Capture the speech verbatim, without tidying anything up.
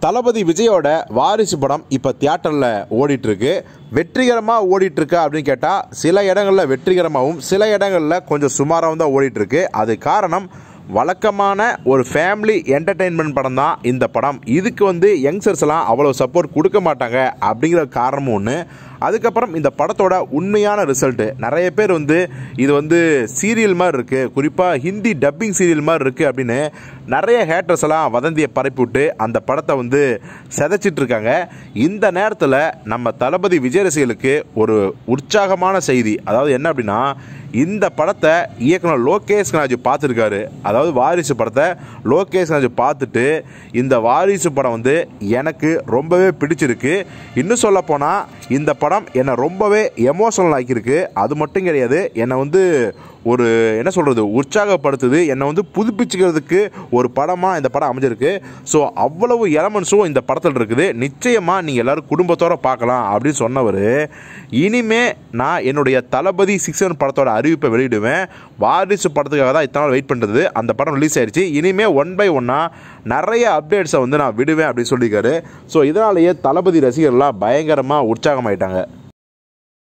தளபதி விஜயோட வாரிசு படம் இப்போ தியேட்டரில் ஓடிட்டுருக்கு. வெற்றிகரமாக ஓடிட்டுருக்கா அப்படின்னு கேட்டால் சில இடங்களில் வெற்றிகரமாகவும் சில இடங்களில் கொஞ்சம் சுமாராகவும் தான் ஓடிட்டுருக்கு. அது காரணம் வழக்கமான ஒரு ஃபேமிலி என்டர்டெயின்மெண்ட் படம் தான் இந்த படம். இதுக்கு வந்து யங்ஸ்டர்ஸ்லாம் அவ்வளோ சப்போர்ட் கொடுக்க மாட்டாங்க அப்படிங்கிற காரணமும் ஒன்று. அதுக்கப்புறம் இந்த படத்தோட உண்மையான ரிசல்ட்டு நிறைய பேர் வந்து இது வந்து சீரியல் மாதிரி இருக்குது, குறிப்பாக ஹிந்தி டப்பிங் சீரியல் மாதிரி இருக்குது அப்படின்னு நிறைய ஹேட்டர்ஸ் எல்லாம் வதந்தியை பரப்பிவிட்டு அந்த படத்தை வந்து செதைச்சிட்ருக்காங்க. இந்த நேரத்தில் நம்ம தளபதி விஜய் ரசிகர்களுக்கு ஒரு உற்சாகமான செய்தி. அதாவது என்ன அப்படின்னா, இந்த படத்தை இயக்குனர் லோகேஷ் கனகராஜ் பார்த்துருக்காரு. அதாவது வாரிசு படத்தை லோகேஷ் கனகராஜ் பார்த்துட்டு இந்த வாரிசு படம் வந்து எனக்கு ரொம்பவே பிடிச்சிருக்கு, இன்னும் சொல்ல போனால் இந்த படம் என்னை ரொம்பவே எமோஷனல் ஆக்கியிருக்கு. அது மட்டும் கிடையாது, என்னை வந்து ஒரு என்ன சொல்கிறது உற்சாகப்படுத்துது, என்னை வந்து புதுப்பிச்சுக்கிறதுக்கு ஒரு படமாக இந்த படம் அமைஞ்சிருக்கு. ஸோ அவ்வளவு எலமெண்ட்ஸும் இந்த படத்தில் இருக்குது. நிச்சயமாக நீங்கள் எல்லோரும் குடும்பத்தோடு பார்க்கலாம் அப்படின்னு சொன்னவர், இனிமே நான் என்னுடைய தளபதி சிக்ஸ் படத்தோட அறிவிப்பை வெளியிடுவேன். வாரிசு படத்துக்காக தான் இத்தனை நாள் வெயிட் பண்ணுறது. அந்த படம் ரிலீஸ் ஆயிடுச்சு. இனிமேல் ஒன் பை ஒன்னாக நிறைய அப்டேட்ஸை வந்து நான் விடுவேன் அப்படின்னு சொல்லியிருக்காரு. ஸோ இதனாலேயே தளபதி ரசிகர்கள்லாம் பயங்கரமாக உற்சாகமாயிட்டாங்க.